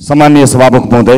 सम्माननीय सभामुख महोदय,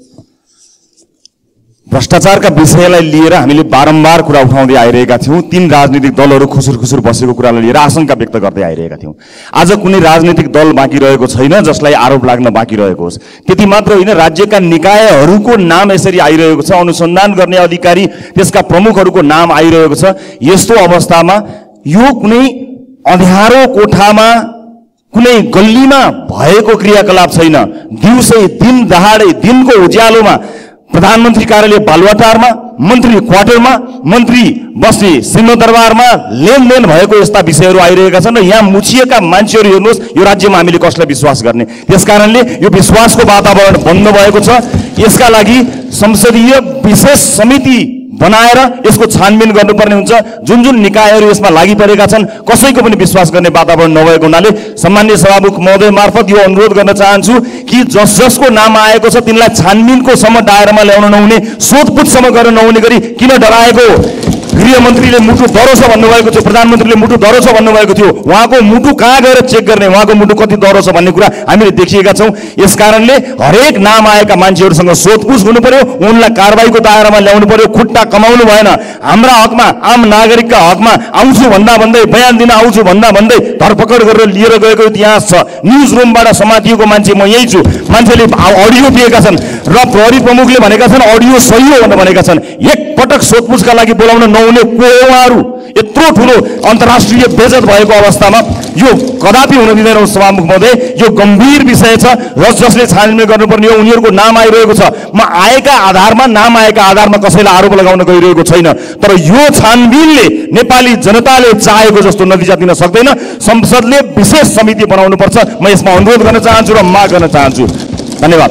भ्रष्टाचारका विषयलाई लिएर हामीले बारम्बार कुरा उठाउँदै आइरहेका थियौं। तीन राजनीतिक दलहरू खुसुर खुसुर बसेको कुरालाई लिएर आशंका व्यक्त गर्दै आइरहेका थियौं। आज कुनै राजनीतिक दल बाँकी रहेको छैन जसलाई आरोप लाग्न बाँकी रहेको होस्। त्यति मात्र होइन, राज्यका निकायहरूको नाम यसरी आइरहेको छ, अनुसन्धान गर्ने अधिकारी त्यसका प्रमुखहरूको नाम आइरहेको छ। यस्तो अवस्थामा यो कुनै अँध्यारो कोठामा कुनै गल्लीमा भएको क्रियाकलाप छैन। दिउँसै दिन दहाडै दिनको उज्यालोमा प्रधानमन्त्री कार्यालय बालुवाटारमा, मन्त्री क्वार्टरमा, मन्त्री बस्ने सिंहदरबारमा लेनदेन भएको यस्ता विषयहरू आइरहेका छन् र यहाँ मुछिएका मान्छेहरू हेर्नुहोस्, यो राज्यमा हामीले कसलाई विश्वास गर्ने? त्यसकारणले यो विश्वासको वातावरण बन्द भएको छ। यसका लागि संसदीय विशेष समिति बनाएर यसको छानबिन गर्नुपर्ने हुन्छ। जुन जुन निकायहरू यसमा लागि परेका छन् कसैको पनि विश्वास गर्ने वातावरण नभएको हुनाले सम्माननीय सभामुख महोदय मार्फत यो अनुरोध गर्न चाहन्छु कि जसको नाम आएको छ तिनलाई छानबिनको सम्म दायरामा ल्याउन नहुने, सोधपुछसम्म गर्न नहुने गरी किन डराएको? गृहमन्त्रीले मुटु दह्रो छ भन्नुभएको थियो, प्रधानमन्त्रीले मुटु दह्रो छ भन्नुभएको थियो। उहाँको मुटु कहाँ गएर चेक गर्ने, उहाँको मुटु कति दह्रो छ भन्ने कुरा हामीले देखिएका छौँ। यसकारणले हरेक नाम आएका मान्छेहरूसँग सोधपुछ हुनु पर्यो, उनलाई कारबाहीको दायरामा ल्याउनु पर्यो। खुट्टा कमाउनु भएन। हाम्रा हकमा, आम नागरिकका हकमा आउँछु भन्दा भन्दै, बयान दिन आउँछु भन्दा भन्दै धरपकड गरेर लिएर गएको इतिहास छ। न्युज रुमबाट समातिएको मान्छे म यही छु। मान्छेले अडियो दिएका छन् र प्रहरी प्रमुखले भनेका छन् अडियो सही हो भनेर भनेका छन्। एक पटक सोधपुछका लागि बोलाउन नहुने कोवाहरू यत्रो ठुलो अन्तर्राष्ट्रिय बेइज्जत भएको अवस्थामा यो कदापि हुन दिँदैन। सभामुख महोदय, यो गम्भीर विषय छ र जसले छानबिन गर्नुपर्ने हो उनीहरूको नाम आइरहेको छ। म आएका आधारमा, नाम आएका आधारमा कसैलाई आरोप लगाउन गइरहेको छैन, तर यो छानबिनले नेपाली जनताले चाहेको जस्तो नतिजा दिन सक्दैन। संसदले विशेष समिति बनाउनु पर्छ। म यसमा अनुरोध गर्न चाहन्छु र माग गर्न चाहन्छु। धन्यवाद।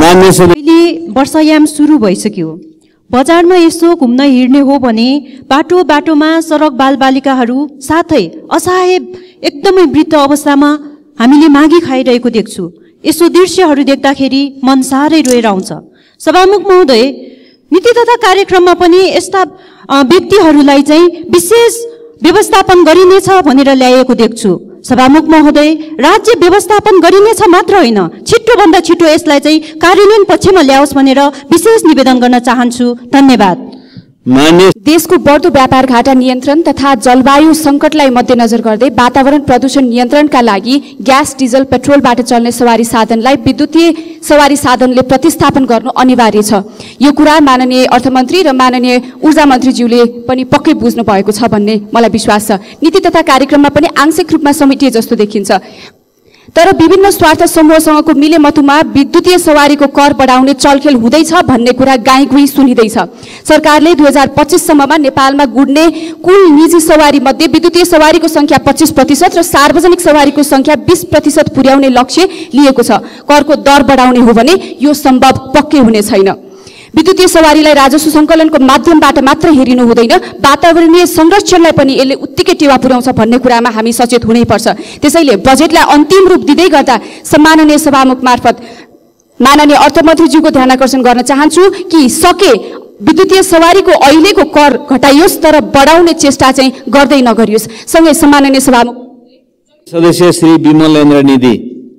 वर्षायाम सुरु भइसक्यो। बजारमा यसो घुम्न हिँड्ने हो भने बाटो बाटोमा सडक बालबालिकाहरू साथै असहाय एकदमै वृद्ध अवस्थामा हामीले मागी खाइरहेको देख्छु। यसो दृश्यहरू देख्दाखेरि मन साह्रै रोएर आउँछ। सभामुख महोदय, नीति तथा कार्यक्रममा पनि यस्ता व्यक्तिहरूलाई चाहिँ विशेष व्यवस्थापन गरिनेछ भनेर ल्याएको देख्छु। सभामुख महोदय, राज्य व्यवस्थापन गरिनेछ मात्र होइन, छिटोभन्दा छिटो यसलाई चाहिँ कार्यान्वयन पक्षमा ल्याओस् भनेर विशेष निवेदन गर्न चाहन्छु। धन्यवाद। देशको बढ्दो व्यापार घाटा नियन्त्रण तथा जलवायु सङ्कटलाई मध्यनजर गर्दै वातावरण प्रदूषण नियन्त्रणका लागि ग्यास, डिजल, पेट्रोलबाट चल्ने सवारी साधनलाई विद्युतीय सवारी साधनले प्रतिस्थापन गर्नु अनिवार्य छ। यो कुरा माननीय अर्थमन्त्री र माननीय ऊर्जा मन्त्रीज्यूले पनि पक्कै बुझ्नु भएको छ भन्ने मलाई विश्वास छ। नीति तथा कार्यक्रममा पनि आंशिक रूपमा समेटिए जस्तो देखिन्छ। तर विभिन्न स्वार्थ समूहसँगको मिलेमतुमा विद्युतीय सवारीको कर बढाउने चलखेल हुँदैछ भन्ने कुरा गाईगुई सुनिँदैछ। सरकारले 2025 सम्ममा नेपालमा गुड्ने कुल निजी सवारी मध्ये विद्युतीय सवारीको संख्या 25% र सार्वजनिक सवारीको संख्या 20% पुर्याउने लक्ष्य लिएको छ। करको दर बढाउने हो भने यो सम्भव पक्कै हुने छैन। विद्युतीय सवारीलाई राजस्व सङ्कलनको माध्यमबाट मात्र हेरिनु हुँदैन, वातावरणीय संरक्षणलाई पनि यसले उत्तिकै टेवा पुर्याउँछ भन्ने कुरामा हामी सचेत हुनैपर्छ। त्यसैले बजेटलाई अन्तिम रूप दिँदै गर्दा सम्माननीय सभामुख मार्फत माननीय अर्थमन्त्रीज्यूको ध्यान आकर्षण गर्न चाहन्छु कि सके विद्युतीय सवारीको अहिलेको कर घटाइयोस् तर बढाउने चेष्टा चाहिँ गर्दै नगरियोस्। सँगै सम्माननीय सभामुख सदस्य श्री विमलेन्द्र निधि।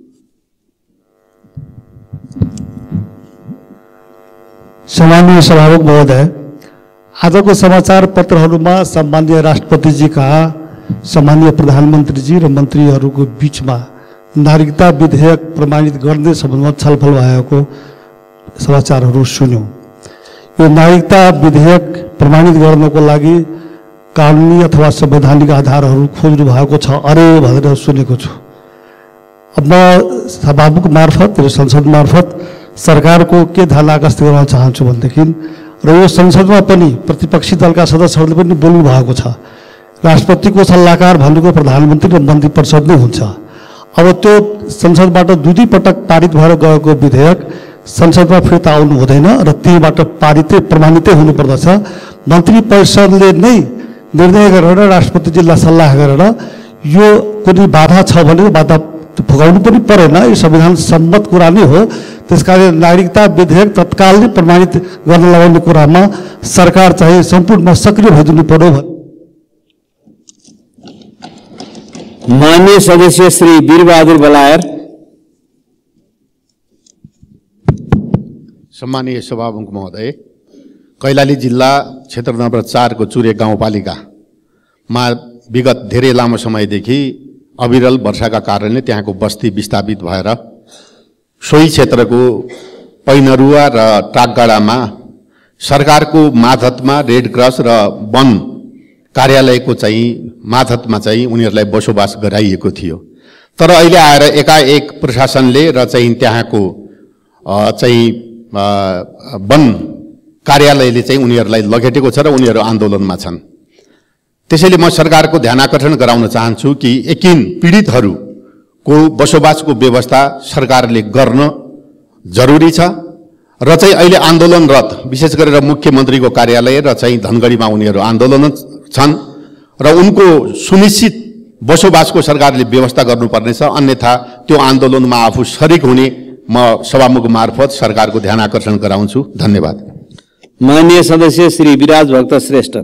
सम्माननीय सभामुख महोदय, आजको समाचार पत्रहरूमा सम्माननीय राष्ट्रपतिजीका, सम्माननीय प्रधानमन्त्रीजी र मन्त्रीहरूको बीचमा नागरिकता विधेयक प्रमाणित गर्ने सम्बन्धमा छलफल भएको समाचारहरू सुन्यौँ। यो नागरिकता विधेयक प्रमाणित गर्नको लागि कानुनी अथवा संवैधानिक आधारहरू खोज्नु भएको छ अरे भनेर सुनेको छु। अब म सभामुख मार्फत र संसद मार्फत सरकारको के ध्यान आकर्षित गर्न चाहन्छु भनेदेखि र यो संसदमा पनि प्रतिपक्षी दलका सदस्यहरूले पनि बोल्नु भएको छ। राष्ट्रपतिको सल्लाहकार भनेको प्रधानमन्त्री र मन्त्री परिषद नै हुन्छ। अब त्यो संसदबाट दुई पटक पारित भएर गएको विधेयक संसदमा फिर्ता आउनु हुँदैन र त्यहीबाट पारितै प्रमाणितै हुनुपर्दछ। मन्त्री परिषदले नै निर्णय गरेर राष्ट्रपतिजीलाई सल्लाह गरेर यो कुनै बाधा छ भने बाधा भोगाउनु पनि परेन। यो संविधान सम्मत कुरा नै हो। त्यसकारण नागरिकता विधेयक तत्काल नै प्रमाणित गर्न लगाउने कुरामा सरकार चाहिँ सम्पूर्ण सक्रिय भइदिनु पर्यो। माननीय सदस्य श्री वीरबहादुर बलायर। सम्मानीय सभामुख महोदय, कैलाली जिल्ला क्षेत्र नम्बर 4 को चुरे गाउँपालिकामा विगत धेरै लामो समयदेखि अविरल वर्षाका कारणले त्यहाँको बस्ती विस्थापित भएर सोही क्षेत्रको पैनरुवा र टाकगाडामा सरकारको मातहतमा रेड क्रस र वन कार्यालयको चाहिँ मातहतमा चाहिँ उनीहरूलाई बसोबास गराइएको थियो। तर अहिले आएर एकाएक प्रशासनले र चाहिँ त्यहाँको चाहिँ वन कार्यालयले चाहिँ उनीहरूलाई लगेटेको छ र उनीहरू आन्दोलनमा छन्। त्यसैले म सरकारको ध्यानाकर्षण गराउन चाहन्छु कि यकिन पीडितहरूको बसोबासको व्यवस्था सरकारले गर्न जरुरी छ र चाहिँ अहिले आन्दोलनरत विशेष गरेर मुख्यमन्त्रीको कार्यालय र चाहिँ धनगढीमा उनीहरू आन्दोलन छन् र उनको सुनिश्चित बसोबासको सरकारले व्यवस्था गर्नुपर्नेछ, अन्यथा त्यो आन्दोलनमा आफू शरीक हुने म सभामुख मार्फत सरकारको ध्यानाकर्षण गराउँछु। धन्यवाद। माननीय सदस्य श्री विराज भक्त श्रेष्ठ।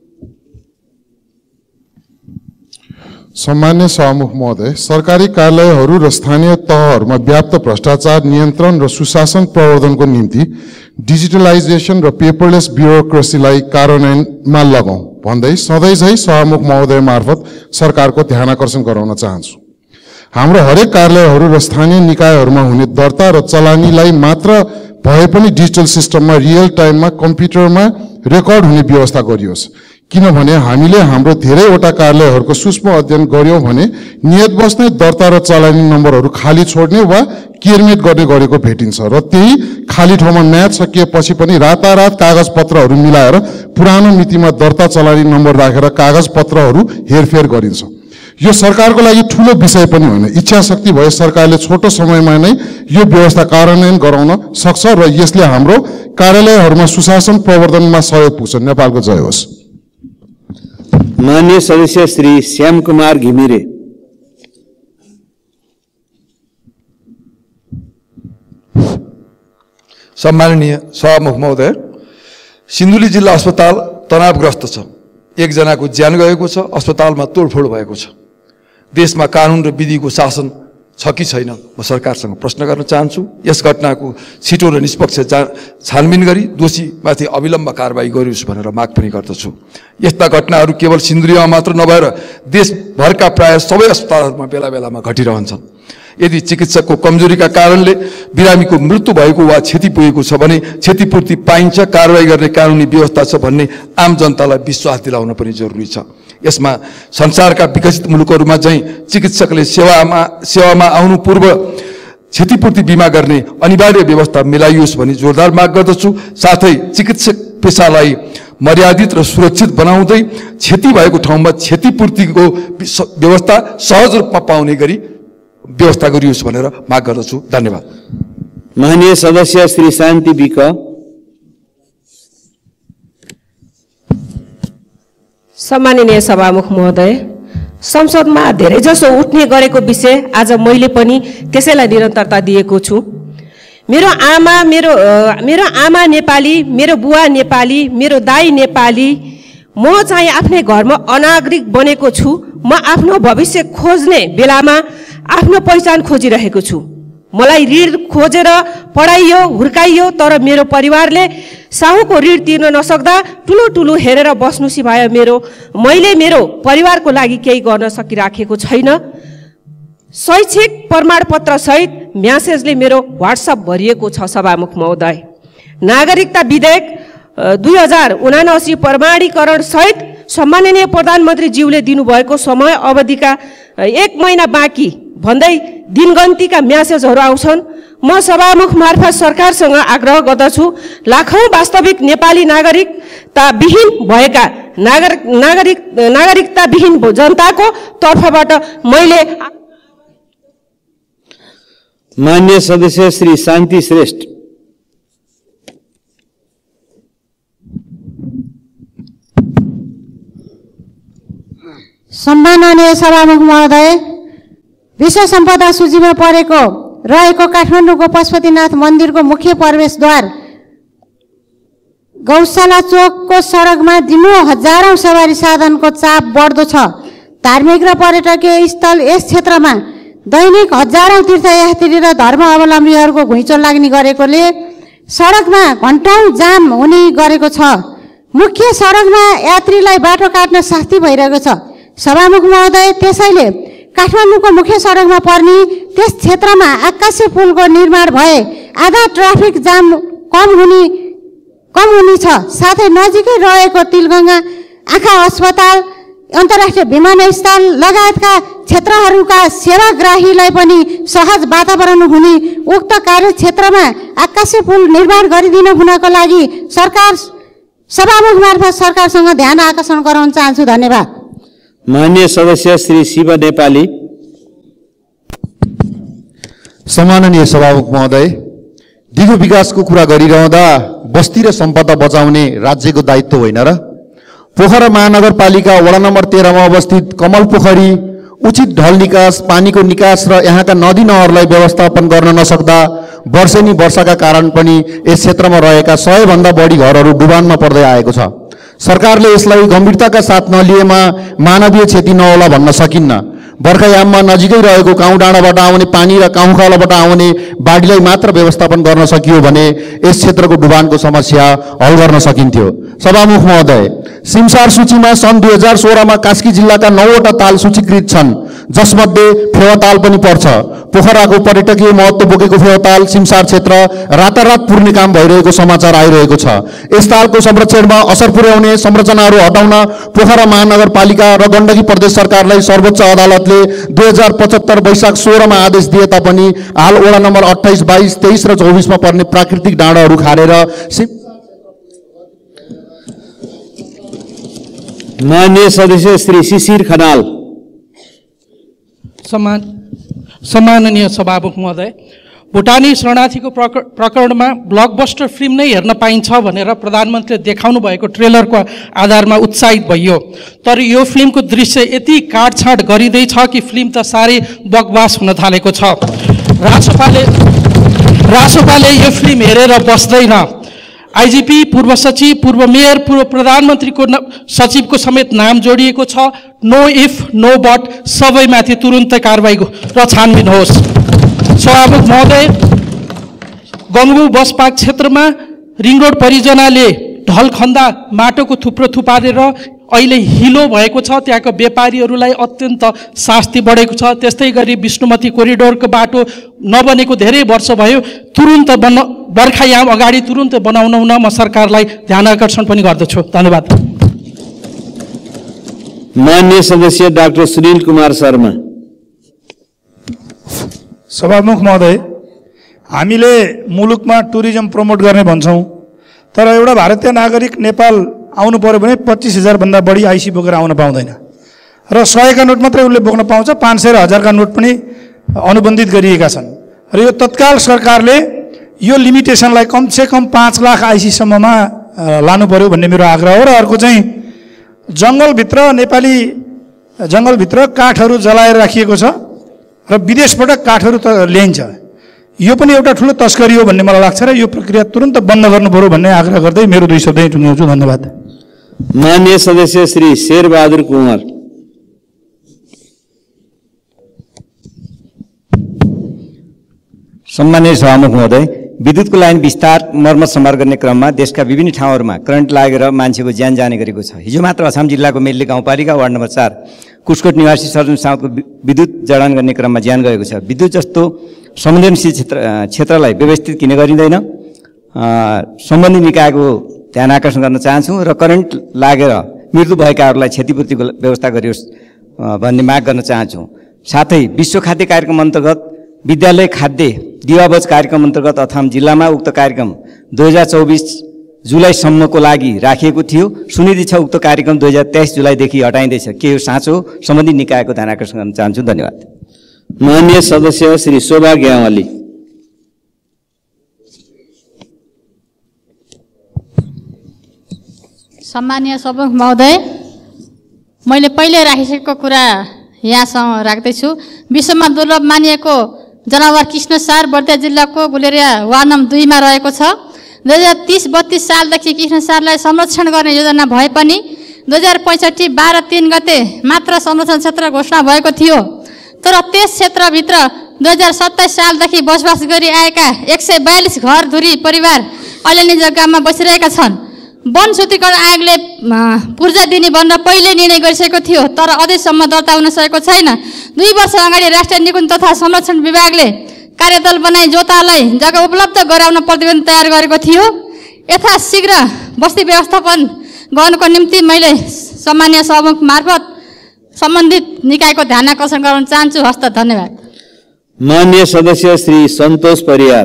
सम्मान्य सभामुख महोदय, सरकारी कार्यालयहरू र स्थानीय तहहरूमा व्याप्त भ्रष्टाचार नियन्त्रण र सुशासन प्रवर्धनको निम्ति डिजिटलाइजेसन र पेपरलेस ब्युरोक्रेसीलाई कार्यान्वयनमा लगाउँ भन्दै सधैँ झै सभामुख महोदय मार्फत सरकारको ध्यानाकर्षण गराउन चाहन्छु। हाम्रो हरेक कार्यालयहरू र स्थानीय निकायहरूमा हुने दर्ता र चलानीलाई मात्र भए पनि डिजिटल सिस्टममा रियल टाइममा कम्प्युटरमा रेकर्ड हुने व्यवस्था गरियोस्, किनभने हामीले हाम्रो धेरैवटा कार्यालयहरूको सूक्ष्म अध्ययन गर्यौं भने नियतवश नै दर्ता र चलानी नम्बरहरू खाली छोड्ने वा केयरमेट गर्ने गरेको भेटिन्छ र त्यही खाली ठाउँमा म्याच सकिएपछि पनि रातारात कागजपत्रहरू मिलाएर पुरानो मितिमा दर्ता चलानी नम्बर राखेर कागजपत्रहरू हेरफेर गरिन्छ। यो सरकारको लागि ठूलो विषय पनि होइन। इच्छा शक्ति भए सरकारले छोटो समयमा नै यो व्यवस्था कार्यान्वयन गराउन सक्छ र यसले हाम्रो कार्यालयहरूमा सुशासन प्रवर्धनमा सहयोग पुग्छ। नेपालको जय होस्। माननीय सदस्य श्री श्याम कुमार घिमिरे। सम्माननीय सभामुख महोदय, सिन्धुली जिल्ला अस्पताल तनावग्रस्त छ। एकजनाको ज्यान गएको छ, अस्पतालमा तोडफोड भएको छ। देशमा कानुन र विधिको शासन छ कि छैन, म सरकारसँग प्रश्न गर्न चाहन्छु। यस घटनाको छिटो र निष्पक्ष छानबिन गरी दोषीमाथि अविलम्ब कारबाही गरियोस् भनेर माग पनि गर्दछु। यस्ता घटनाहरू केवल सिन्धुलीमा मात्र नभएर देशभरका प्राय सबै अस्पतालहरूमा बेला बेलामा घटिरहन्छन्। यदि चिकित्सकको कमजोरीका कारणले बिरामीको मृत्यु भएको वा क्षति पुगेको छ भने क्षतिपूर्ति पाइन्छ, कारबाही गर्ने कानुनी व्यवस्था छ भन्ने आम जनतालाई विश्वास दिलाउन पनि जरुरी छ। यसमा संसारका विकसित मुलुकहरूमा चाहिँ चिकित्सकले सेवामा आउनु पूर्व क्षतिपूर्ति बीमा गर्ने अनिवार्य व्यवस्था मिलाइयोस् भनी जोरदार माग गर्दछु। साथै चिकित्सक पेशालाई मर्यादित र सुरक्षित बनाउँदै क्षति भएको ठाउँमा क्षतिपूर्तिको व्यवस्था सहज रूपमा पाउने गरी व्यवस्था गरियोस् भनेर माग गर्दछु। धन्यवाद। माननीय सदस्य श्री शान्ति विक। सम्माननीय सभामुख महोदय, संसदमा धेरैजसो उठ्ने गरेको विषय आज मैले पनि त्यसैलाई निरन्तरता दिएको छु। मेरो आमा नेपाली, मेरो बुवा नेपाली, मेरो दाई नेपाली, म चाहिँ आफ्नै घरमा अनागरिक बनेको छु। म आफ्नो भविष्य खोज्ने बेलामा आफ्नो पहिचान खोजिरहेको छु। मलाई ऋण खोजेर पढाइयो, हुर्काइयो, तर मेरो परिवारले साहुको ऋण तिर्न नसक्दा ठुलो ठुलो हेरेर बस्नु सिवाय मैले मेरो परिवारको लागि केही गर्न सकिराखेको छैन। शैक्षिक प्रमाणपत्र सहित म्यासेजले मेरो व्हाट्सएप भरिएको छ। सभामुख महोदय, नागरिकता विधेयक 2079 प्रमाणीकरण सहित सम्माननीय प्रधानमन्त्रीज्यूले दिनुभएको समय अवधिका 1 महिना बाँकी भन्दै दिनगन्तीका म्यासेजहरू आउँछन्। म सभामुख मार्फत सरकारसँग आग्रह गर्दछु, लाखौं वास्तविक नेपाली नागरिकता विहीन भएका नागरिकता विहीन जनताको तर्फबाट मैले। माननीय सदस्य श्री शान्ति श्रेष्ठ। सम्माननीय सभामुख महोदय, विश्व सम्पदा सूचीमा रहेको काठमाडौँको पशुपतिनाथ मन्दिरको मुख्य प्रवेशद्वार गौशाला चोकको सडकमा दिनु हजारौं सवारी साधनको चाप बढ्दो छ। धार्मिक र पर्यटकीय स्थल यस क्षेत्रमा दैनिक हजारौं तीर्थयात्री र धर्म अवलम्बीहरूको घुइँचो लाग्ने गरेकोले सडकमा घन्टौँ जाम हुने गरेको छ। मुख्य सडकमा यात्रीलाई बाटो काट्न शास्ति भइरहेको छ। सभामुख महोदय, त्यसैले काठमाडौँको मुख्य सडकमा पर्ने त्यस क्षेत्रमा आकाशे पुलको निर्माण भए आधा ट्राफिक जाम कम हुनेछ। साथै नजिकै रहेको तिलगङ्गा आँखा अस्पताल, अन्तर्राष्ट्रिय विमानस्थल लगायतका क्षेत्रहरूका सेवाग्राहीलाई पनि सहज वातावरण हुने उक्त कार्यक्षेत्रमा आकाशे पुल निर्माण गरिदिन हुनको लागि सरकार सभामुख मार्फत सरकारसँग ध्यान आकर्षण गराउन चाहन्छु। धन्यवाद। माननीय सदस्य श्री शिव नेपाली। सम्माननीय सभामुख महोदय, दिगो विकासको कुरा गरिरहँदा बस्ती र सम्पदा बचाउने राज्यको दायित्व होइन र? पोखरा महानगरपालिका वडा नम्बर 13 मा अवस्थित कमल पोखरी उचित ढल निकास, पानीको निकास र यहाँका नदी नहरलाई व्यवस्थापन गर्न नसक्दा वर्षेनी वर्षाका कारण पनि यस क्षेत्रमा रहेका 100 भन्दा बढी घरहरू डुबानमा पर्दै आएको छ। सरकारले यसलाई गम्भीरताका साथ नलिएमा मानवीय क्षति नहोला भन्न सकिन्न। बर्खायाममा नजिकै रहेको काउँ डाँडाबाट आउने पानी र काउँ खालोबाट आउने बाढीलाई मात्र व्यवस्थापन गर्न सकियो भने यस क्षेत्रको डुबानको समस्या हल गर्न सकिन्थ्यो। सभामुख महोदय, सिमसार सूचीमा सन् 2016 मा कास्की जिल्लाका 9वटा ताल सूचीकृत छन्, जसमध्ये फेवाताल पनि पर्छ। पोखराको पर्यटकीय महत्त्व बोकेको फेवाताल सिमसार क्षेत्र रातारात पुर्ने काम भइरहेको समाचार आइरहेको छ। यस तालको संरक्षणमा असर पुर्याउने संरचनाहरू हटाउन पोखरा महानगरपालिका र गण्डकी प्रदेश सरकारलाई सर्वोच्च अदालतले 2075 वैशाख 16 मा आदेश दिए तापनि हाल वडा नम्बर 28, 22, 23 र 24 मा पर्ने प्राकृतिक डाँडाहरू खारेर माननीय सदस्य श्री शिशिर खनाल। सम्माननीय सभामुख महोदय, भुटानी शरणार्थीको प्रकरणमा ब्लकबस्टर फिल्म नै हेर्न पाइन्छ भनेर प्रधानमन्त्रीले देखाउनु भएको ट्रेलरको आधारमा उत्साहित भइयो, तर यो फिल्मको दृश्य यति काटछाट गरिँदैछ कि फिल्म त साह्रै बकवास हुन थालेको छ। रासोपाले यो फिल्म हेरेर बस्दैन। आइजिपी, पूर्व सचिव, पूर्व मेयर, पूर्व प्रधानमन्त्रीको सचिवको समेत नाम जोडिएको छ। नो इफ नो बट, सबैमाथि तुरुन्तै कारबाही र छानबिन होस्। सभामुख महोदय, गङ्गु बस पार्क क्षेत्रमा रिङ रोड परियोजनाले ढल खन्दा माटोको थुप्रो थुपारेर अहिले हिलो भएको छ। त्यहाँको व्यापारीहरूलाई अत्यन्त शास्ति बढेको छ। त्यस्तै गरी विष्णुमती कोरिडोरको बाटो नबनेको धेरै वर्ष भयो। तुरुन्त बर्खायाम अगाडि तुरुन्त बनाउन म सरकारलाई ध्यान आकर्षण पनि गर्दछु। धन्यवाद। माननीय सदस्य डाक्टर सुनील कुमार शर्मा। सभामुख महोदय, हामीले मुलुकमा टुरिज्म प्रमोट गर्ने भन्छौँ, तर एउटा भारतीय नागरिक नेपाल आउनु पर्यो भने 25,000 भन्दा बढी आइसी बोकेर आउन पाउँदैन र 100 का नोट मात्रै उसले बोक्न पाउँछ। 500 र 1000 का नोट पनि अनुबन्धित गरिएका छन् र यो तत्काल सरकारले यो लिमिटेसनलाई कमसे कम 5 लाख आइसीसम्ममा लानु पर्यो भन्ने मेरो आग्रह हो। र अर्को चाहिँ जङ्गलभित्र काठहरू जलाएर राखिएको छ र विदेशबाट काठहरू ल्याइन्छ। यो पनि एउटा ठुलो तस्करी हो भन्ने मलाई लाग्छ र यो प्रक्रिया तुरन्त बन्द गर्नु पर्यो भन्ने आग्रह गर्दै मेरो 2 शब्द टुङ्ग्याउँछु। धन्यवाद। माननीय सदस्य श्री शेरबहादुर कुँवर। सम्माननीय सभामुख महोदय, विद्युतको लाइन विस्तार मर्मत सम्भार गर्ने क्रममा देशका विभिन्न ठाउँहरूमा करेन्ट लागेर मान्छेको ज्यान जाने गरेको छ। हिजो मात्र अछाम जिल्लाको मेल्ली गाउँपालिका वार्ड नम्बर 4 कुसकोट निवासी सर्जन साउदको विद्युत जडान गर्ने क्रममा ज्यान गएको छ। विद्युत जस्तो संवेदनशील क्षेत्रलाई व्यवस्थित किन गरिँदैन? सम्बन्धित निकायको ध्यान आकर्षण गर्न चाहन्छु र करेन्ट लागेर मृत्यु भएकाहरूलाई क्षतिपूर्तिको व्यवस्था गरियोस् भन्ने माग गर्न चाहन्छु। साथै विश्व खाद्य कार्यक्रम अन्तर्गत विद्यालय खाद्य दिवाबज कार्यक्रम अन्तर्गत अछाम जिल्लामा उक्त कार्यक्रम 2024 जुलाईसम्मको लागि राखिएको थियो। सुनिँदै छ उक्त कार्यक्रम 2023 जुलाईदेखि हटाइँदैछ। के यो साँचो? सम्बन्धित निकायको ध्यान आकर्षण गर्न चाहन्छु। धन्यवाद। माननीय सदस्य श्री शोभा ग्यावाली। सम्मानीय सभामुख महोदय, मैले पहिले राखिसकेको कुरा यहाँसँग राख्दैछु। विश्वमा दुर्लभ मानिएको जनावर कृष्णसार बर्दिया जिल्लाको गुलेरिया वार्ड नम्बर 2 मा रहेको छ। 2030-32 सालदेखि कृष्णसारलाई संरक्षण गर्ने योजना भए पनि 2065 12/3 गते मात्र संरक्षण क्षेत्र घोषणा भएको थियो। तर त्यस क्षेत्रभित्र 2027 सालदेखि बसोबास गरी आएका 142 घरधुरी परिवार अलैने जग्गामा बसिरहेका छन्। वन शुद्धिकरण आयोगले पूर्जा दिने भनेर पहिले निर्णय गरिसकेको थियो, तर अझैसम्म दर्ता हुन सकेको छैन। 2 वर्ष अगाडि राष्ट्रिय निकुञ्ज तथा संरक्षण विभागले कार्यदल बनाई जोतालाई जग्गा उपलब्ध गराउन प्रतिवेदन तयार गरेको थियो। यथाशीघ्र बस्ती व्यवस्थापन गर्नको निम्ति मैले सम्माननीय सभामुख मार्फत सम्बन्धित निकायको ध्यान आकर्षण गर्न चाहन्छु। हस्त, धन्यवाद। माननीय सदस्य श्री सन्तोष परियार।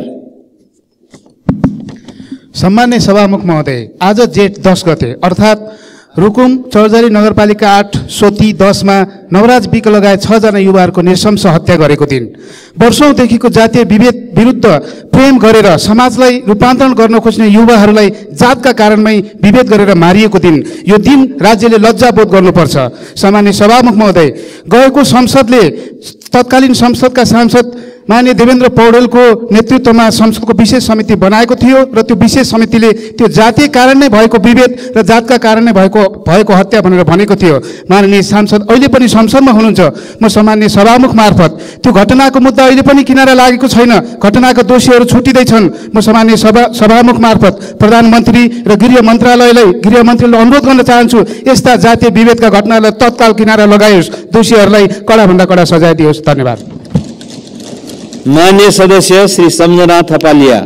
सम्माननीय सभामुख महोदय, आज जेठ 10 गते अर्थात् रुकुम चौरजारी नगरपालिका 8 सोती 10 मा नवराज विक लगायत 6 जना युवाहरूको नृशंस हत्या गरेको दिन। वर्षौंदेखिको जातीय विभेद विरुद्ध प्रेम गरेर समाजलाई रूपान्तरण गर्न खोज्ने युवाहरूलाई जातका कारणमै विभेद गरेर मारिएको दिन। यो दिन राज्यले लज्जाबोध गर्नुपर्छ। सम्माननीय सभामुख महोदय, गएको संसदले तत्कालीन संसदका सांसद माननीय देवेन्द्र पौडेलको नेतृत्वमा संसदको विशेष समिति बनाएको थियो र त्यो विशेष समितिले त्यो जातीय कारण नै भएको विभेद र जातका कारण नै भएको हत्या भनेर भनेको थियो। माननीय सांसद अहिले पनि संसदमा हुनुहुन्छ। म सम्माननीय सभामुख मार्फत त्यो घटनाको मुद्दा अहिले पनि किनारा लागेको छैन, घटनाका दोषीहरू छुटिँदैछन्। म सम्माननीय सभामुख मार्फत प्रधानमन्त्री र गृह मन्त्रीले अनुरोध गर्न चाहन्छु, यस्ता जातीय विभेदका घटनालाई तत्काल किनारा लगाइयोस्, दोषीहरूलाई कडाभन्दा कडा सजाय दियोस्। धन्यवाद। माननीय सदस्य श्री सम्झना थपालिया।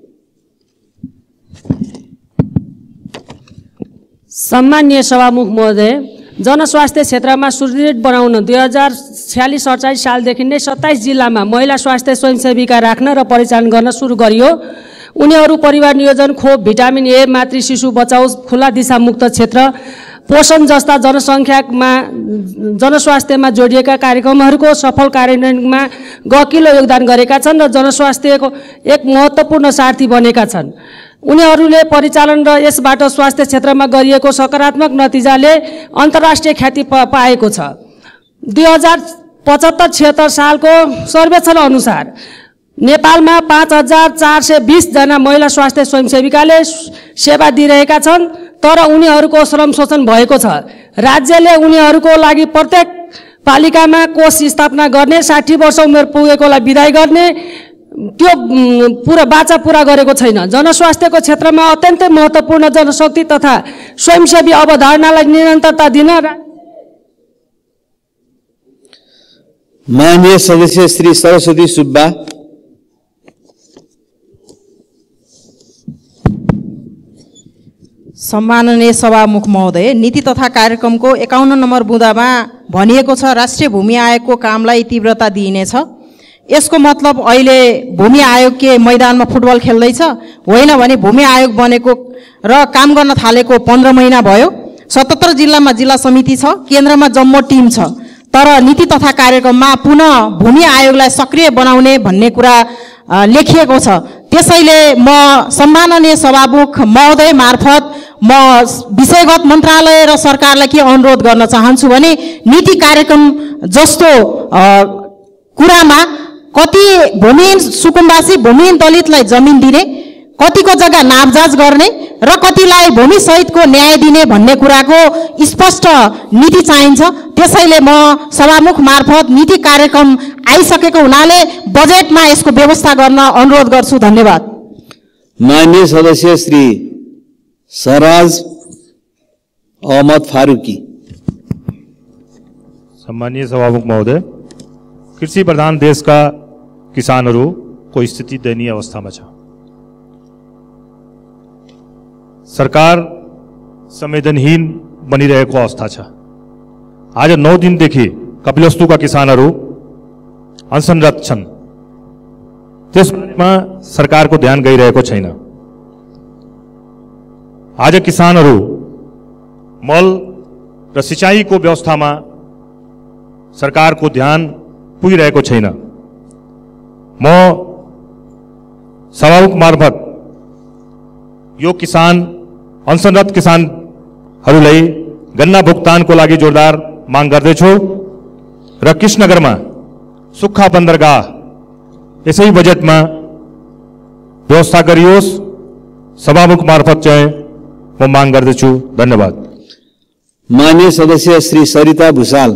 सम्माननीय सभामुख महोदय, जनस्वास्थ्य क्षेत्रमा सुदृढ बनाउन 2046-47 सालदेखि नै 27 जिल्लामा महिला स्वास्थ्य स्वयंसेविका राख्न र परिचालन गर्न सुरु गरियो। उनीहरू परिवार नियोजन, खोप, भिटामिन ए, मातृ शिशु बचाउ, खुला दिशामुक्त क्षेत्र, पोषण जस्ता जनस्वास्थ्यमा जोडिएका कार्यक्रमहरूको सफल कार्यान्वयनमा गकिलो योगदान गरेका छन् र जनस्वास्थ्यको एक महत्त्वपूर्ण सारथी बनेका छन्। उनीहरूले परिचालन र यसबाट स्वास्थ्य क्षेत्रमा गरिएको सकारात्मक नतिजाले अन्तर्राष्ट्रिय ख्याति पाएको छ। 2075-76 सालको सर्वेक्षण अनुसार नेपालमा 5420 जना महिला स्वास्थ्य स्वयंसेविकाले सेवा दिइरहेका छन्, तर उनीहरूको श्रम शोषण भएको छ। राज्यले उनीहरूको लागि प्रत्येक पालिकामा कोष स्थापना गर्ने, 60 वर्ष उमेर पुगेकोलाई बिदाई गर्ने त्यो बाचा पूरा गरेको छैन। जनस्वास्थ्यको क्षेत्रमा अत्यन्तै महत्त्वपूर्ण जनशक्ति तथा स्वयंसेवी अवधारणालाई निरन्तरता दिन। माननीय सदस्य श्री सरस्वती सुब्बा। सम्माननीय सभामुख महोदय, नीति तथा कार्यक्रमको 51 नम्बर बुँदामा भनिएको छ राष्ट्रिय भूमि आयोगको कामलाई तीव्रता दिइनेछ। यसको मतलब अहिले भूमि आयोग के मैदानमा फुटबल खेल्दैछ होइन भने भूमि आयोग बनेको र काम गर्न थालेको 15 महिना भयो। 77 जिल्लामा जिल्ला समिति छ, केन्द्रमा जम्मो टिम छ, तर नीति तथा कार्यक्रममा पुनः भूमि आयोगलाई सक्रिय बनाउने भन्ने कुरा लेखिएको छ। त्यसैले म सम्माननीय सभामुख महोदय मार्फत म विषयगत मन्त्रालय र सरकारलाई के अनुरोध गर्न चाहन्छु भने नीति कार्यक्रम जस्तो कुरामा कति भूमिहीन सुकुम्बासी, भूमिहीन दलितलाई जमिन दिने, कतिको जग्गा नापजाँच गर्ने र कतिलाई भूमि सहितको न्याय दिने भन्ने कुराको स्पष्ट नीति चाहिन्छ। त्यसैले म सभामुख मार्फत नीति कार्यक्रम आइसकेको हुनाले बजेटमा यसको व्यवस्था गर्न अनुरोध गर्छु। धन्यवाद। माननीय सदस्य श्री सराज अहमद फारूकी। सम्मानीय सभामुख महोदय, कृषि प्रधान देशका किसानहरूको स्थिति दयनीय अवस्थामा छ। सरकार संवेदनहीन बनिरहेको अवस्था छ। आज 9 दिनदेखि कपिलवस्तुका किसानहरू अनसनरत छन्। त्यसमा सरकारको ध्यान गइरहेको छैन। आज किसानहरू मल र सिँचाइको व्यवस्थामा सरकारको ध्यान पुगिरहेको छैन। म सभामुख मार्फत यो अनसनरत किसानहरूलाई गन्ना भुक्तानको लागि जोरदार माग गर्दैछु र कृष्णनगरमा सुक्खा बन्दरगाह यसै बजेटमा व्यवस्था गरियोस्। सभामुख मार्फत चाहिँ म माग गर्दछु। धन्यवाद। माननीय सदस्य श्री सरिता भुसाल।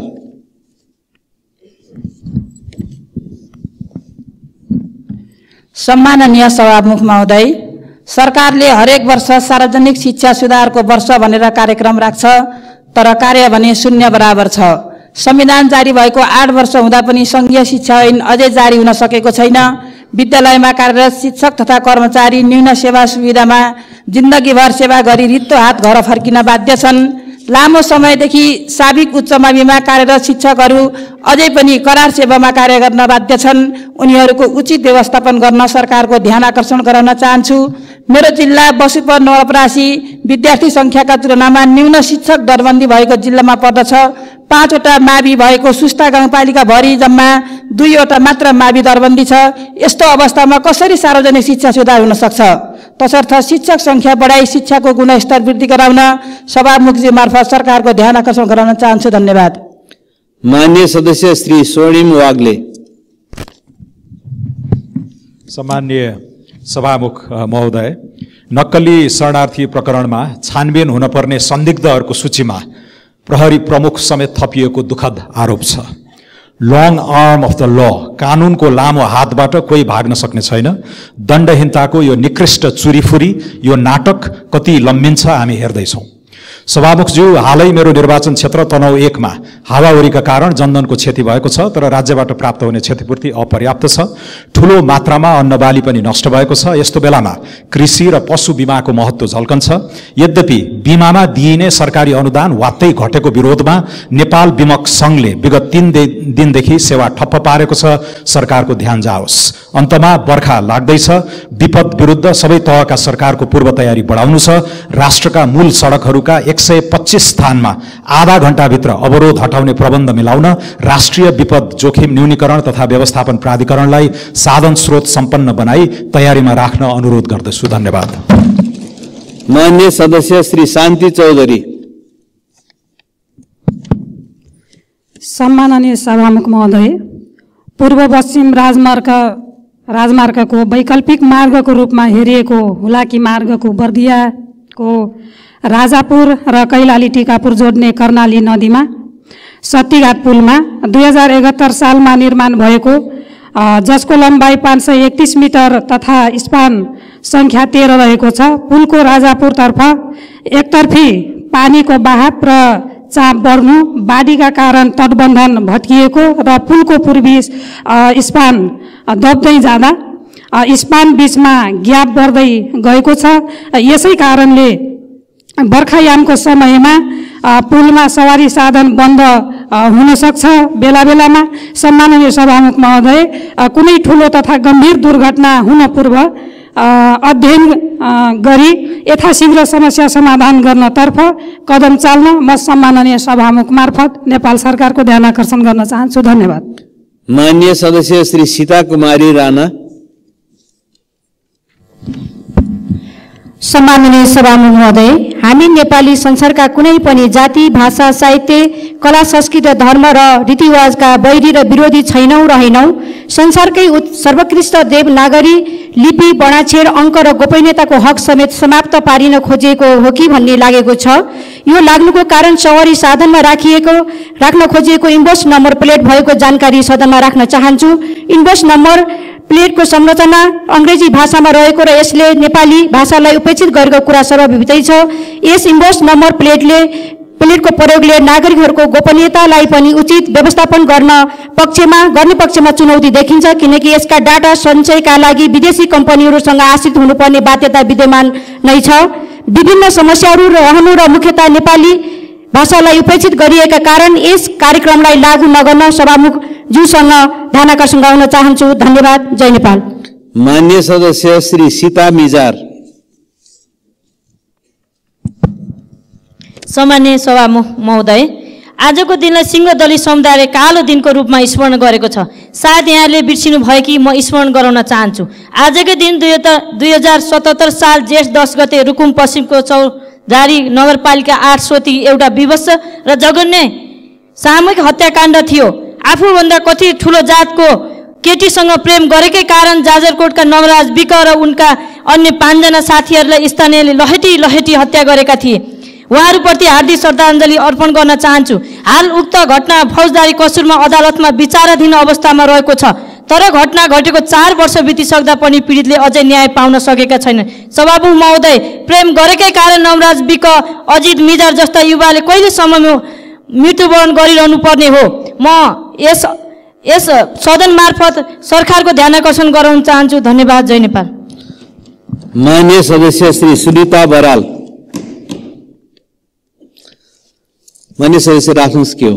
सम्माननीय सभामुख महोदय, सरकारले हरेक वर्ष सार्वजनिक शिक्षा सुधारको वर्ष भनेर कार्यक्रम राख्छ, तर कार्य भने शून्य बराबर छ। संविधान जारी भएको 8 वर्ष हुँदा पनि सङ्घीय शिक्षा ऐन अझै जारी हुन सकेको छैन। विद्यालयमा कार्यरत शिक्षक तथा कर्मचारी न्यून सेवा सुविधामा जिन्दगीभर सेवा गरी रित्तो हात घर फर्किन बाध्य छन्। लामो समयदेखि साबिक उच्च माविमा कार्यरत शिक्षकहरू अझै पनि करार सेवामा कार्य गर्न बाध्य छन्। उनीहरूको उचित व्यवस्थापन गर्न सरकारको ध्यान आकर्षण गराउन चाहन्छु। मेरो जिल्ला बसुपर नवलपरासी विद्यार्थी संख्याका तुलनामा न्यून शिक्षक दरबन्दी भएको जिल्लामा पर्दछ। 5 वटा मावि भएको सुस्ता गाउँपालिका भरि जम्मा 2 वटा मात्र मावि दरबन्दी छ। यस्तो अवस्थामा कसरी सार्वजनिक शिक्षा सुधार हुन सक्छ? तसर्थ शिक्षक संख्या बढाई शिक्षाको गुणस्तर वृद्धि गराउन सभामुखजी मार्फत सरकारको ध्यान आकर्षण गराउन चाहन्छु। धन्यवाद। माननीय सदस्य श्री स्वर्णिम वाग्ले। सम्माननीय सभामुख महोदय, नक्कली शरणार्थी प्रकरणमा छानबिन हुनपर्ने संदिग्धहरूको सूचीमा प्रहरी प्रमुख समेत थपिएको दुःखद आरोप छ। Long arm of the law, कानुनको लामो हातबाट कोही भाग्न सक्ने छैन। दण्डहीनताको यो निकृष्ट चुरीफुरी, यो नाटक कति लम्बिन्छ हामी हेर्दैछौँ। सभामुखज्यू, हालै मेरो निर्वाचन क्षेत्र तनहुँ 1 मा हावाहुरीका कारण जनधनको क्षति भएको छ, तर राज्यबाट प्राप्त हुने क्षतिपूर्ति अपर्याप्त छ। ठूलो मात्रामा अन्नबाली पनि नष्ट भएको छ। यस्तो बेलामा कृषि र पशु बिमाको महत्त्व झल्कन्छ। यद्यपि बिमामा दिइने सरकारी अनुदान वात्तै घटेको विरोधमा नेपाल बिमक संघले विगत 3 दिनदेखि सेवा ठप्प पारेको छ। सरकारको ध्यान जाओस्। अन्तमा बर्खा लाग्दैछ। विपद विरुद्ध सबै तहका सरकारको पूर्व तयारी बढाउनु छ। राष्ट्रका मूल सडकहरूका 125 स्थानमा आधा घण्टाभित्र अवरोध हटाउने प्रबन्ध मिलाउन राष्ट्रिय विपद जोखिम न्यूनीकरण तथा व्यवस्थापन प्राधिकरणलाई साधन स्रोत सम्पन्न बनाई तयारीमा राख्न अनुरोध गर्दछु। धन्यवाद। माननीय सदस्य श्री शान्ति चौधरी। सम्माननीय सभामुख महोदय, पूर्व पश्चिम राजमार्गको वैकल्पिक मार्गको रूपमा हेरिएको हुलाकी मार्गको बर्दियाको राजापुर र कैलाली टिकापुर जोड्ने कर्णाली नदीमा सत्तीघाट पुलमा 2071 सालमा निर्माण भएको, जसको लम्बाइ 531 मिटर तथा स्पान सङ्ख्या 13 रहेको छ। पुलको राजापुरतर्फ एकतर्फी पानीको बहाव र चाप बढ्नु, बाढीका कारण तटबन्धन भत्किएको र पुलको पूर्वी स्पान दब्दै जाँदा स्पान बीचमा ग्याप बढ्दै गएको छ। यसै कारणले बर्खायामको समयमा पुलमा सवारी साधन बन्द हुन सक्छ। बेला बेलामा सम्माननीय सभामुख महोदय, कुनै ठुलो तथा गम्भीर दुर्घटना हुन पूर्व अध्ययन गरी यथाशीघ्र समस्या समाधान गर्नतर्फ कदम चाल्न म सम्माननीय सभामुख मार्फत नेपाल सरकारको ध्यान आकर्षण गर्न चाहन्छु। धन्यवाद। माननीय सदस्य श्री सीता कुमारी राणा। सम्माननीय सभामुख महोदय, हामी नेपाली संसारका कुनै पनि जाति, भाषा, साहित्य, कला, संस्कृति र धर्म र रीतिरिवाजका बैरी र विरोधी छैनौँ रहेनौँ। संसारकै सर्वोत्कृष्ट देवनागरी लिपि, वर्णाक्षर, अङ्क र गोपनीयताको हक समेत समाप्त पारिन खोजिएको हो कि भन्ने लागेको छ। यो लाग्नुको कारण सवारी साधनमा राख्न खोजिएको इन्भोइस नम्बर प्लेट भएको जानकारी सदनमा राख्न चाहन्छु। इन्भोइस नम्बर प्लेटको संरचना अङ्ग्रेजी भाषामा रहेको र यसले नेपाली भाषालाई उपेक्षित गरेको कुरा सर्वविदितै छ। यस इन्भोइस नम्बर प्लेटको प्रयोगले नागरिकहरूको गोपनीयतालाई पनि उचित व्यवस्थापन गर्ने पक्षमा चुनौती देखिन्छ, किनकि यसका डाटा सञ्चयका लागि विदेशी कम्पनीहरूसँग आश्रित हुनुपर्ने बाध्यता विद्यमान नै छ। विभिन्न समस्याहरू रहनु र मुख्यतः नेपाली भाषालाई उपेक्षित गरिएका कारण यस कार्यक्रमलाई लागू नगर्न सभामुखज्यूसँग ध्यान आकर्षण गराउन चाहन्छु। धन्यवाद। जय नेपाल। माननीय सदस्य श्री सीता मिजार। सम्माननीय सभामुख महोदय, आजको दिनलाई सिंहदली समुदायले कालो दिनको रूपमा स्मरण गरेको छ। सायद यहाँले बिर्सिनु भयो कि म स्मरण गराउन चाहन्छु। आजकै दिन 2077 साल जेठ 10 गते रुकुम पश्चिमको चौधारी नगरपालिका 8 सोती एउटा विवश र जघन्य सामूहिक हत्याकाण्ड थियो। आफूभन्दा कति ठुलो जातको केटीसँग प्रेम गरेकै कारण जाजरकोटका नवराज विक र उनका अन्य 5 जना साथीहरूलाई स्थानीयले लहेटी हत्या गरेका थिए। उहाँहरूप्रति हार्दिक श्रद्धाञ्जली अर्पण गर्न चाहन्छु। हाल उक्त घटना फौजदारी कसुरमा अदालतमा विचाराधीन अवस्थामा रहेको छ, तर घटना घटेको 4 वर्ष बितिसक्दा पनि पीडितले अझै न्याय पाउन सकेका छैनन्। सभामुख महोदय, प्रेम गरेकै कारण नवराज विक, अजित मिजार जस्ता युवाले कहिलेसम्म मृत्युवरण गरिरहनु पर्ने हो? म यस सदन मार्फत सरकारको ध्यान आकर्षण गराउन चाहन्छु। धन्यवाद। जय नेपाल। माननीय सदस्य श्री सुनिता बराल। माननीय सदस्य राख्नुहोस् के हो?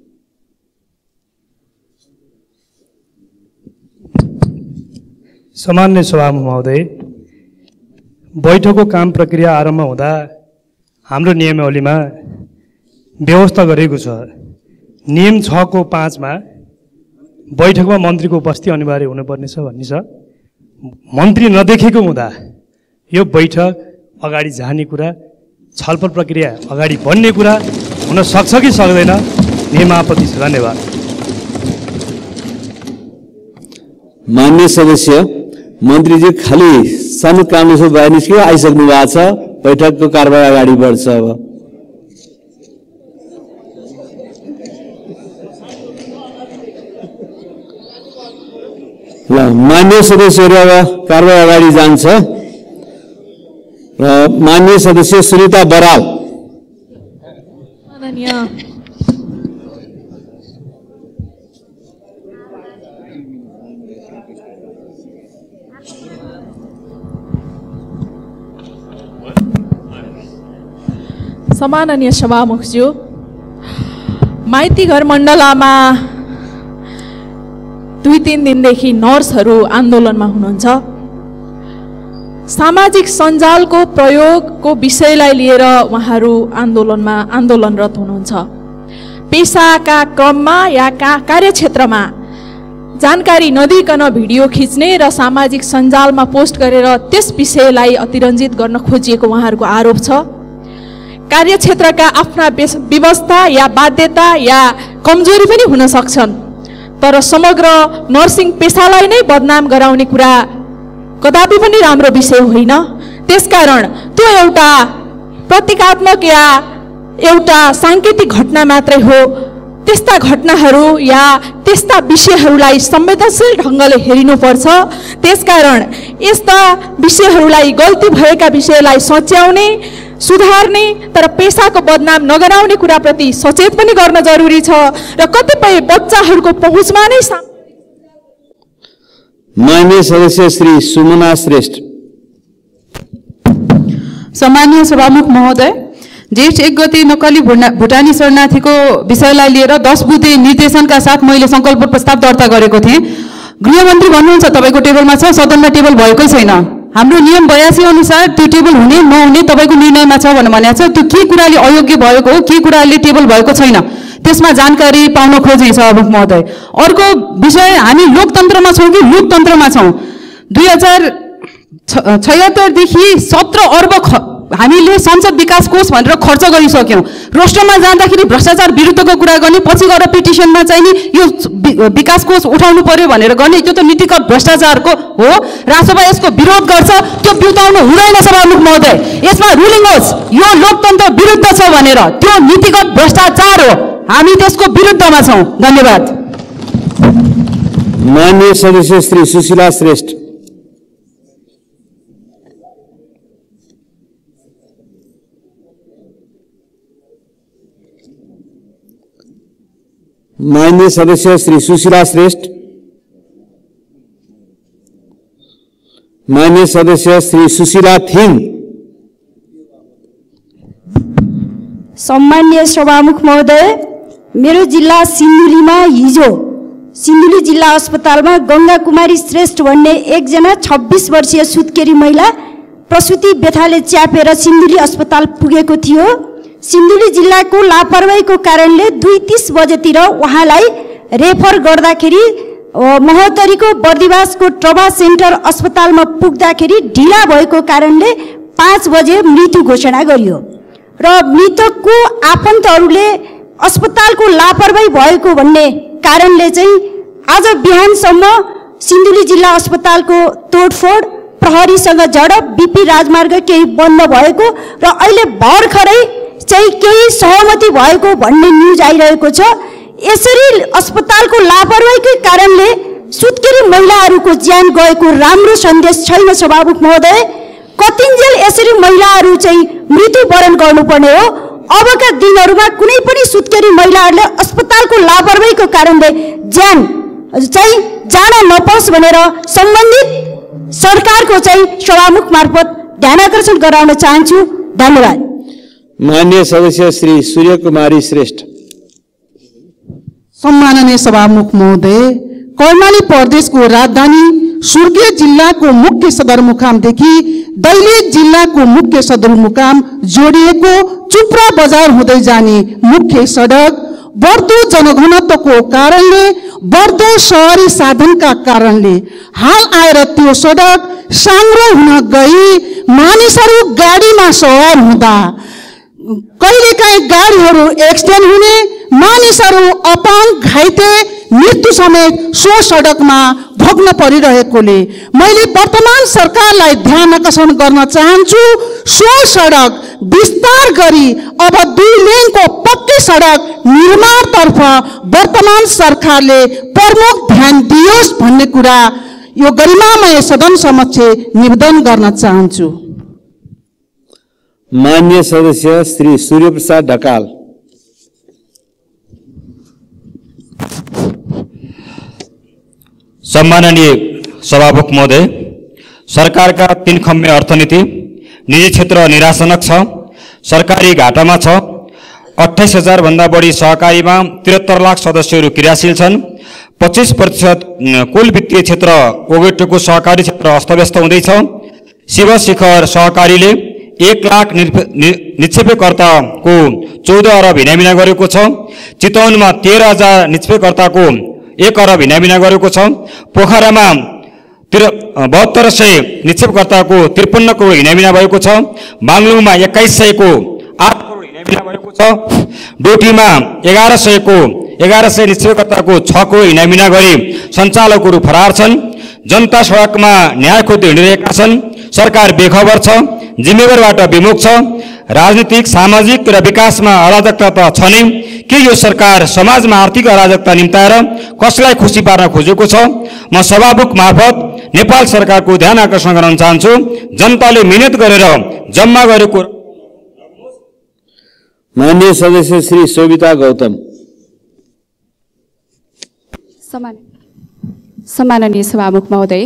सामान्य सभामुख महोदय, बैठकको काम प्रक्रिया आरम्भ हुँदा हाम्रो नियमावलीमा व्यवस्था गरेको छ। नियम 6:5 मा बैठकमा मन्त्रीको उपस्थिति अनिवार्य हुनुपर्नेछ भन्ने छ। मन्त्री नदेखेको हुँदा यो बैठक अगाडि जाने कुरा, छलफल प्रक्रिया अगाडि बढ्ने कुरा हुन सक्छ कि सक्दैन? नियम आपत्ति छ। धन्यवाद। माननीय सदस्य, मन्त्रीजी खाली सानो काम बाहिर निस्क्यो, आइसक्नु भएको छ। बैठकको कारबाही अगाडि बढ्छ। अब ल, माननीय सदस्यहरू अब कारबाही अगाडि जान्छ। र माननीय सदस्य सुनिता बराल। सम्माननीय सभामुखज्यू, माइतीघर मण्डलामा 2-3 दिनदेखि नर्सहरू आन्दोलनमा हुनुहुन्छ। सामाजिक सञ्जालको प्रयोगको विषयलाई लिएर उहाँहरू आन्दोलनरत हुनुहुन्छ। पेसाका क्रममा या कार्यक्षेत्रमा जानकारी नदिकन भिडियो खिच्ने र सामाजिक सञ्जालमा पोस्ट गरेर त्यस विषयलाई अतिरञ्जित गर्न खोजिएको उहाँहरूको आरोप छ। कार्यक्षेत्रका आफ्ना व्यवस्था या बाध्यता या कमजोरी पनि हुन सक्छन्, तर समग्र नर्सिङ पेसालाई नै बदनाम गराउने कुरा कदापि पनि राम्रो विषय होइन। त्यसकारण त्यो एउटा प्रतीकात्मक या एउटा सांकेतिक घटना मात्रै हो। त्यस्ता घटनाहरू या त्यस्ता विषयहरूलाई संवेदनशील ढङ्गले हेरिनुपर्छ। त्यसकारण यस्ता विषयहरूलाई, गल्ती भएका विषयलाई सच्याउने, सुधार्ने, तर पेसाको बदनाम नगराउने कुराप्रति सचेत पनि गर्न जरुरी छ। र कतिपय बच्चाहरूको पहुँचमा नै माननीय सदस्य श्री सुमना श्रेष्ठ। सम्मानीय सभामुख महोदय, जेठ 1 गते नक्कली भुटानी शरणार्थीको विषयलाई लिएर 10 बुँदे निर्देशनका साथ मैले संकल्प प्रस्ताव दर्ता गरेको थिएँ। गृहमन्त्री भन्नुहुन्छ तपाईँको टेबलमा छ, सदनमा टेबल भएकै छैन। हाम्रो नियम 82 अनुसार त्यो टेबल हुने नहुने तपाईँको निर्णयमा छ भनेर भनेको छ। त्यो के कुराले अयोग्य भएको हो, के कुराले टेबल भएको छैन, त्यसमा जानकारी पाउन खोजेँ सभामुख महोदय। अर्को विषय, हामी लोकतन्त्रमा छौँ कि लोकतन्त्रमा छौँ? 2076 देखि 17 अर्ब हामीले संसद विकास कोष भनेर खर्च गरिसक्यौँ। रोस्टरमा जाँदाखेरि भ्रष्टाचार विरुद्धको कुरा गर्ने, पछि गएर पिटिसनमा चाहिँ नि यो विकास कोष उठाउनु पर्यो भनेर गर्ने, त्यो त नीतिगत भ्रष्टाचारको हो। राष्ट्रसभा यसको विरोध गर्छ, त्यो बिउताउनु हुँदैन सभामुख महोदय। यसमा रुलिङ होस् यो लोकतन्त्र विरुद्ध छ भनेर, त्यो नीतिगत भ्रष्टाचार हो। हामी त्यसको विरुद्धमा छौँ। धन्यवाद। माननीय सदस्य श्री सुशीला श्रेष्ठ। माननीय सदस्य श्री सुशीला श्रेष्ठ। माननीय सदस्य श्री सुशीला थिङ। सम्मान्य सभामुख महोदय, मेरो जिल्ला सिन्धुलीमा हिजो सिन्धुली जिल्ला अस्पतालमा गंगा कुमारी श्रेष्ठ भन्ने एकजना 26 वर्षीय सुत्केरी महिला प्रसुति व्यथाले च्यापेर सिन्धुली अस्पताल पुगेको थियो। सिन्धुली जिल्लाको लापरवाहीको कारणले 2:30 बजेतिर उहाँलाई रेफर गर्दाखेरि महोत्तरीको बर्दिवासको ट्रमा सेन्टर अस्पतालमा पुग्दाखेरि ढिला भएको कारणले 5 बजे मृत्यु घोषणा गरियो र मृतकको आफन्तहरूले अस्पतालको लापरवाही भएको भन्ने कारणले चाहिँ आज बिहानसम्म सिन्धुली जिल्ला अस्पतालको तोडफोड, प्रहरीसँग झडप, बीपी राजमार्ग केही बन्द भएको र अहिले भर्खरै चाहिँ केही सहमति भएको भन्ने न्युज आइरहेको छ। यसरी अस्पतालको लापरवाहीकै कारणले सुत्केरी महिलाहरूको ज्यान गएको राम्रो सन्देश छैन सभामुख महोदय। कतिन्जेल यसरी महिलाहरू चाहिँ मृत्युवरण गर्नुपर्ने हो? अबका दिनहरूमा कुनै पनि सुत्केरी महिलाहरूले अस्पतालको लापरवाहीको कारणले ज्यान चाहिँ जान नपाओस् भनेर सम्बन्धित सरकारको चाहिँ सभामुख मार्फत ध्यानकर्षण गराउन चाहन्छु। धन्यवाद। माननीय सदस्य श्री सूर्य कुमारी श्रेष्ठ। सम्माननीय सभामुख महोदय, कर्णाली प्रदेशको राजधानी सुर्खेत जिल्लाको मुख्य सदरमुकामदेखि दैलेख जिल्लाको मुख्य सदरमुकाम जोडिएको चुप्रा बजार हुँदै जाने मुख्य सडक बढ्दो जनघनत्वको कारणले, बढ्दो शहरी साधनका कारणले हाल आएर त्यो सडक साङ्ग्रो हुन गई मानिसहरू गाडीमा सवार हुँदा कहिलेकाहीँ गाडीहरू एक्सिडेन्ट हुने, मानिसहरू अपाङ्ग घाइते मृत्यु समेत सो सडकमा भोग्न परिरहेकोले मैले वर्तमान सरकारलाई ध्यान आकर्षण गर्न चाहन्छु। सो सडक विस्तार गरी अब 2 लेनको पक्कै सडक निर्माणतर्फ वर्तमान सरकारले प्रमुख ध्यान दियोस् भन्ने कुरा यो गरिमामय सदन समक्ष निवेदन गर्न चाहन्छु। माननीय सदस्य श्री सूर्य प्रसाद ढकाल। सम्माननीय सभामुख महोदय, सरकारका 3 खम्मे अर्थनीति निजी क्षेत्र निराशनक छ, सरकारी घाटामा छ। 28,000 भन्दा बढी सहकारीमा 73 लाख सदस्यहरू क्रियाशील छन्। 25% कुल वित्तीय क्षेत्र ओगटेको सहकारी क्षेत्र अस्तव्यस्त हुँदैछ। शिव शिखर सहकारीले 1 लाख निक्षेपकर्ताको 14 अरब हिनामिना गरेको छ। चितवनमा 13,000 निक्षेपकर्ताको 1 अरब हिनामिना गरेको छ। पोखरामा 7200 निक्षेपकर्ताको 53 करोड हिनामिना भएको छ। बाङ्लुङमा 2100 को 8 करोड हिनामिना भएको छ। डोटीमा 1100 निक्षेपकर्ताको 6 करोड हिनामिना गरी सञ्चालकहरू फरार छन्। जनता सडकमा न्याय खोज्दै हिँडिरहेका छन्। सरकार बेखबर छ, जिम्मेवारबाट विमुख छ। राजनीतिक, सामाजिक र विकासमा अराजकता त छ नै, के यो सरकार समाजमा आर्थिक अराजकता निम्ताएर कसलाई खुसी पार्न खोजेको छ? म सभामुख मार्फत नेपाल सरकारको ध्यान आकर्षण गर्न चाहन्छु। जनताले मिहिनेत गरेर जम्मा गरेको। माननीय सदस्य श्री शोभिता गौतम। सम्माननीय सभामुख महोदय,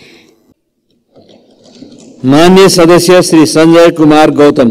माननीय सदस्य श्री संजय कुमार गौतम।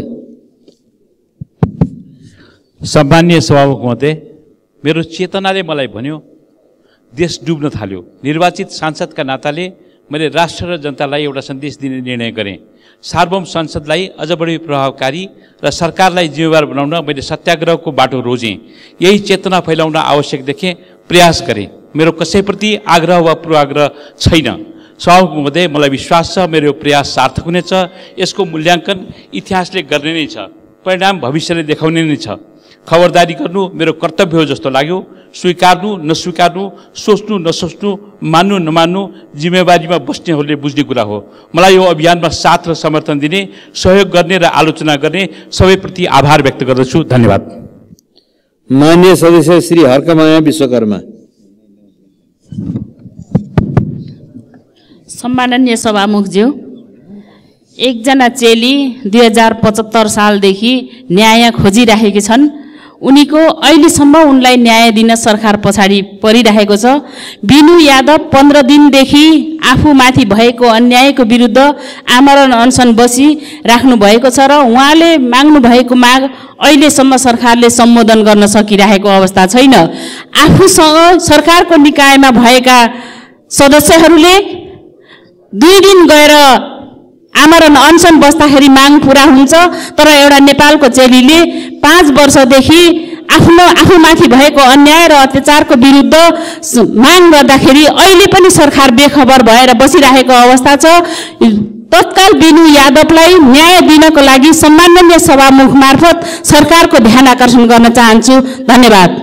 सम्माननीय सभामुख महोदय, मेरो चेतनाले मलाई भन्यो देश डुब्न थाल्यो। निर्वाचित सांसदका नाताले मैले राष्ट्र र जनतालाई एउटा सन्देश दिने निर्णय गरेँ। सार्वभौम संसदलाई अझ बढी प्रभावकारी र सरकारलाई जिम्मेवार बनाउन मैले सत्याग्रहको बाटो रोजेँ। यही चेतना फैलाउन आवश्यक देखेँ, प्रयास गरेँ। मेरो कसैप्रति आग्रह वा पूर्वाग्रह छैन। सभामुख महोदय, मलाई विश्वास छ मेरो प्रयास सार्थक हुनेछ। यसको मूल्याङ्कन इतिहासले गर्ने नै छ, परिणाम भविष्यले देखाउने नै छ। खबरदारी गर्नु मेरो कर्तव्य हो जस्तो लाग्यो। स्वीकार्नु नस्वीकार्नु, सोच्नु नसोच्नु, मान्नु नमान्नु जिम्मेवारीमा बस्नेहरूले बुझ्ने कुरा हो। मलाई यो अभियानमा साथ र समर्थन दिने, सहयोग गर्ने र आलोचना गर्ने सबैप्रति आभार व्यक्त गर्दछु। धन्यवाद। माननीय सदस्य श्री हर्कमाया विश्वकर्मा। सम्माननीय सभामुखज्यू, एकजना चेली 2075 सालदेखि न्याय खोजिरहेकी छन्। उनीको अहिलेसम्म उनलाई न्याय दिन सरकार पछाडि परिरहेको छ। बिनु यादव 15 दिनदेखि आफूमाथि भएको अन्यायको विरुद्ध आमरण अनसन बसी राख्नु भएको छ र उहाँले माग्नु भएको माग अहिलेसम्म सरकारले सम्बोधन गर्न सकिरहेको अवस्था छैन। आफूसँग सरकारको निकायमा भएका सदस्यहरूले 2 दिन गएर आमरण अनसन बस्दाखेरि माग पुरा हुन्छ, तर एउटा नेपालको चेलीले 5 वर्षदेखि आफूमाथि भएको अन्याय र अत्याचारको विरुद्ध माग गर्दाखेरि अहिले पनि सरकार बेखबर भएर बसिरहेको अवस्था छ। तत्काल बिनु यादवलाई न्याय दिनको लागि सम्माननीय सभामुख मार्फत सरकारको ध्यान आकर्षण गर्न चाहन्छु। धन्यवाद।